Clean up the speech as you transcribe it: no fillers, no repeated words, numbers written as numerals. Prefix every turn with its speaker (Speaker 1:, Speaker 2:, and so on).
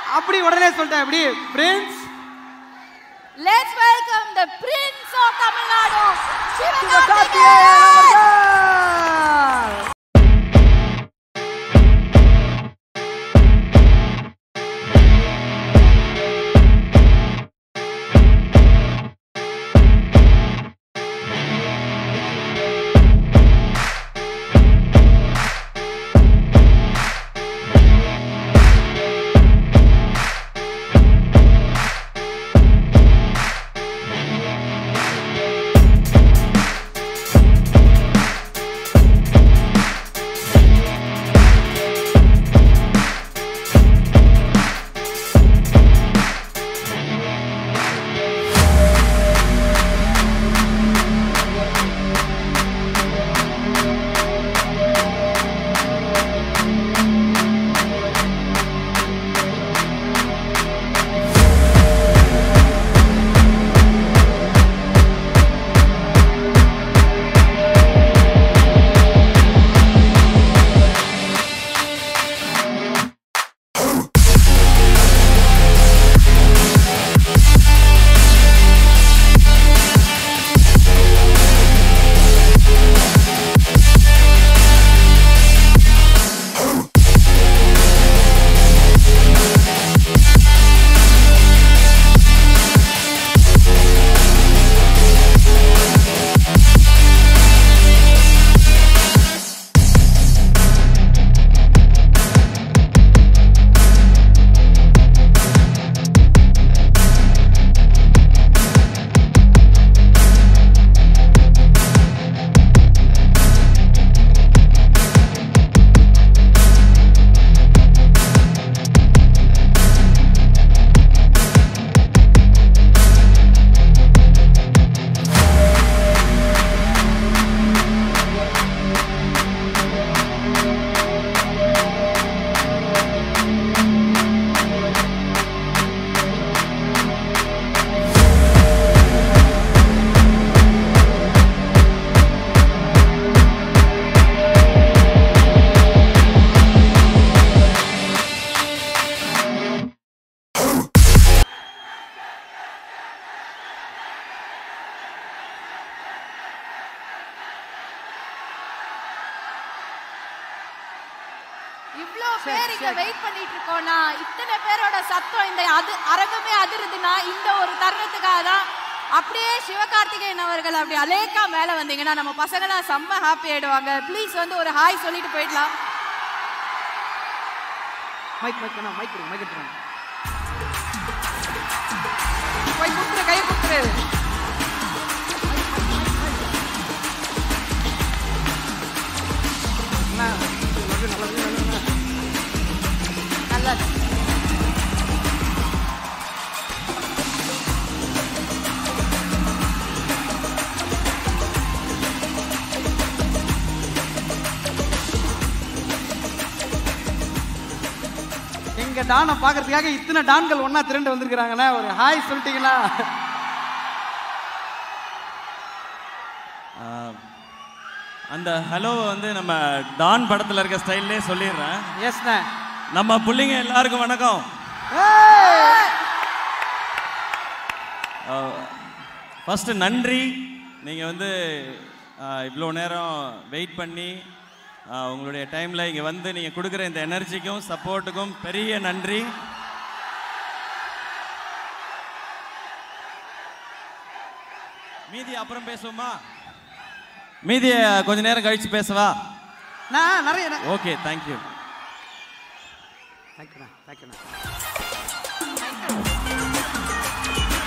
Speaker 1: அப்படி உடனே சொல்லிட்டேன். அப்படி prince.
Speaker 2: Let's welcome the Prince of Tamil Nadu, Sivakarthikeyan. இவ்ளோ பேர் இங்க வெயிட் பண்ணிட்டு இருக்கோம்னா, இத்தனை பேரோட சத்தம் இந்த அரங்கமே அதிருதுன்னா இந்த ஒரு தருணத்துக்காக தான். அப்படியே சிவகார்த்திகேயன் அவர்கள் அப்படி அலேக்கா மேல வந்தீங்கன்னா நம்ம பசங்கலாம் செம்ம ஹாப்பி ஆயிடுவாங்க. ப்ளீஸ் வந்து ஒரு ஹாய் சொல்லிட்டு போயிடலாம்.
Speaker 1: மைக் வேணா, மைக் கொடுங்க, மைக் எடுத்துருங்க. மைக் கொடுத்துரு, கையை கொடுத்துரு.
Speaker 2: நல்லது.
Speaker 1: எங்க டானை பாக்குறதுக்காக இத்தனை டான்கள் ஒன்னா திரண்டு வந்திருக்கிறாங்கன்னா ஒரு ஹாய் சொல்லிட்டீங்களா?
Speaker 3: அந்த ஹலோ வந்து நம்ம டான் படத்தில் இருக்க ஸ்டைல்லே சொல்லிடுறேன்.
Speaker 1: எஸ்ண்ணே.
Speaker 3: நம்ம பிள்ளைங்க எல்லாருக்கும் வணக்கம். ஃபஸ்ட்டு நன்றி. நீங்கள் வந்து இவ்வளோ நேரம் வெயிட் பண்ணி உங்களுடைய டைமில் இங்கே வந்து நீங்கள் கொடுக்குற இந்த எனர்ஜிக்கும் சப்போர்ட்டுக்கும் பெரிய நன்றி. மீதி அப்புறம் பேசுவோமா? மீதியை கொஞ்ச நேரம் கழிச்சு பேசவா?
Speaker 1: நான் நிறைய.
Speaker 3: Okay, thank you.
Speaker 1: தேங்க்யூண்ணா, தேங்க்யூண்ணா.